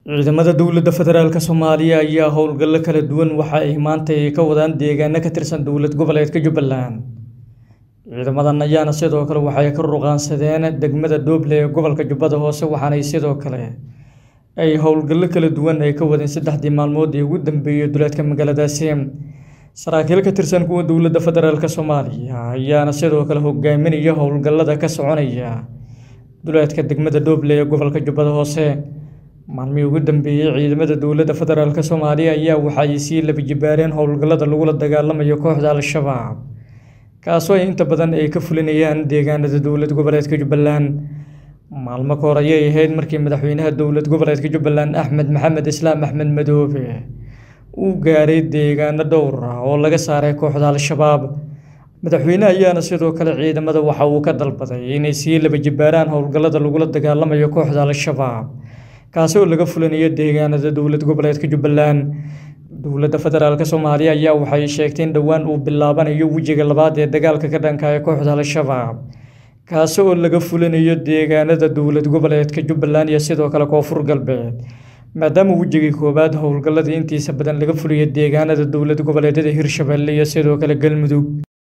ciidamada dowladda federaalka Soomaaliya ayaa howlgalo kala duwan waxa ay maanta ka wadaan deegaano ka tirsan dowlad goboleedka Jubbaland. Ciidamadan ayaana sidoo kale waxay ka ruqaansadeen degmada Dooble ee gobolka Jubbada Hoose waxaana sidoo kale ay howlgalo kala duwan ay ka wadeen saddexdii maalmood ee ugu dambeeyay duleedka magaaladaasi. Saraakiil ka tirsan kuwa dowladda federaalka Soomaaliya ayaana sidoo kale hogaaminaya howlgalada ka soconaya duleedka degmada Dooble ee gobolka Jubbada Hoose. maalmihii ugu dambeeyay ciidamada dowladda federaalka Soomaaliya ayaa waxay sii laba jibaareen howlgallada lagula dagaalamayo kooxda Al-Shabaab kaasoo inta badan ay ka fulinayaan deegaanada dowlad goboleedka Jubbaland. maalmo ka hor ayay ahayd markii madaxweynaha dowlad goboleedka Jubbaland Axmed Maxamed Islaam Axmed Madoobe uu gaaray deegaano dhowr ah oo laga saaray kooxda Al-Shabaab. madaxweynaha ayaana sidoo kale ciidamada waxa uu ka dalbaday inay sii laba jibaaraan howlgallada lagula dagaalamayo kooxda Al-Shabaab kaasoo laga fulinayo deegaanada dowlad goboleedka Jubbaland. dowladda federaalka Soomaaliya ayaa waxay sheegtay in dhawaan uu bilaabanayo wajiga labaad ee dagaalka ka dhanka ah kooxda Al-Shabaab kaasoo laga fulinayo deegaanada dowlad goboleedka Jubbaland iyo sidoo kale Koonfur Galbeed maadaama wajigii koobaad howlgallada intiisa badan laga fuliyo deegaanada dowlad goboleedyada Hirshabelle iyo sidoo kale Galmudug.